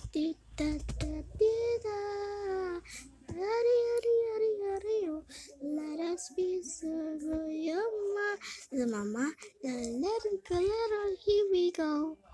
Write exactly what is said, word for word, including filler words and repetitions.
Let us be so good, your mama, the mama, the little, the little, here we go.